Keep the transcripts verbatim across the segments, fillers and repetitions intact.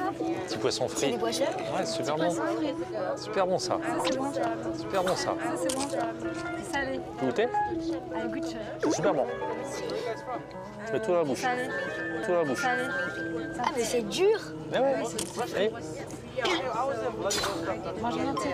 Petit poisson C'est frit. des poissons. Ouais, super bon. Super bon ça. Ça, c'est bon. Super bon ça. Ça, c'est bon. C'est salé. Goûter? Allez, goûte. C'est super bon. Je mets tout dans la bouche. Salé. Tout dans la bouche. Salé. Ah, mais c'est dur. Mais ouais. Allez. Mange en entier.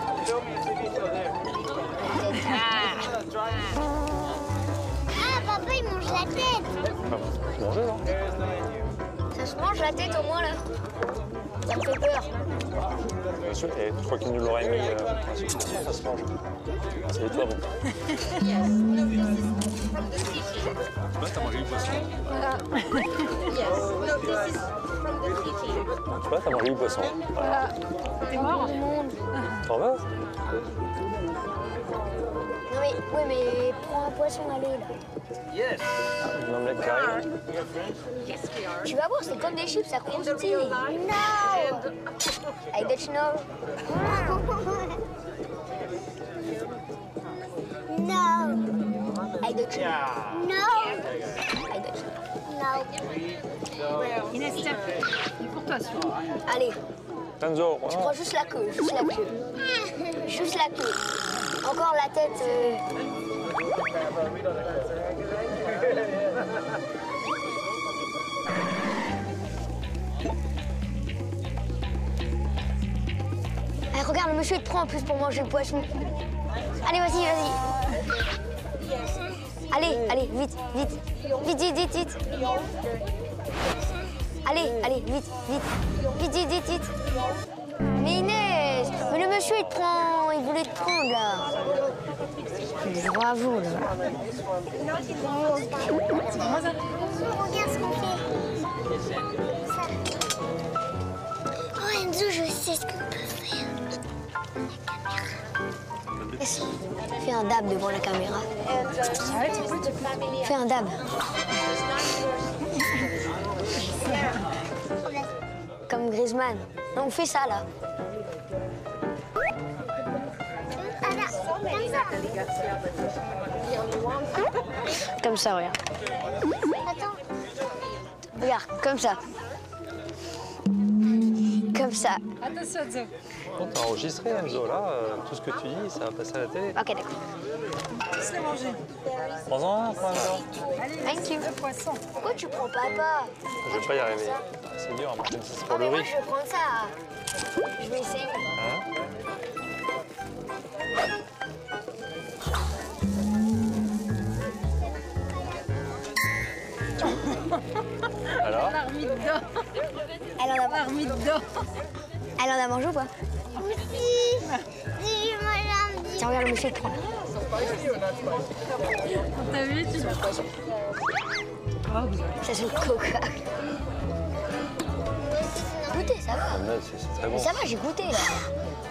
Ah, papa, il mange la tête. Ah, tu manges, non? Ça se mange la tête au moins là. Ça me fait peur. Bien sûr. Et je crois qu'il nous l'aurait mis. Euh... Ça se mange. C'est toi bon. Là, t'as mangé du poisson. Voilà. Tu vois, t'as mangé du poisson. Voilà. T'es mort? T'en vas? Non mais, oui, mais prends un poisson, allez là. Une omelette carrée. Tu vas voir, c'est comme des chips, ça croustille. No. Avec des chinois. No. Avec des chinois. No. Avec des chinois. No. Inès, tiens. Il est pour toi, celui-là. Allez, Tanzo. tu prends juste la queue, juste la queue. Juste la queue. Encore la tête. euh, Eh, regarde, le monsieur il te prend en plus pour manger le poisson. Allez, vas-y, vas-y. Allez, allez, vite, vite. Vite, vite, vite, vite. Allez, allez, vite, vite. Vite, vite, vite, vite. Mais Inès, mais le monsieur il te prend, il voulait te prendre là. Bravo là. Regarde ce qu'on fait. Ça. Oh, Enzo, je sais ce qu'on peut faire. Fais un dab devant la caméra. Fais un dab. Comme Griezmann. Non, on fait ça là. Comme ça, regarde. Attends. Regarde, comme ça. Comme ça. Attention, Enzo. Bon, t'as enregistré, Enzo, là. euh, tout ce que tu dis, ça va passer à la télé. Ok, d'accord. Laisse-les manger. Prends-en un, prends un, Enzo. Allez, Thank you. le poisson. Pourquoi tu prends papa? Je vais pas y arriver. C'est dur, mais même si c'est pour Ah, mais le moi, riz. je vais prendre ça. Je vais essayer. Hein? Alors? Elle a remis dedans. Elle en Elle a a, remis dedans. elle en a mangé ou pas? Oui. Si je mange un petit. Tiens, regarde, le monsieur il te prend. T'as vu, tu... Ça, c'est le coca. Goûtez, ça va. Ah, mais c'est c'est très bon. Mais ça va, j'ai goûté là.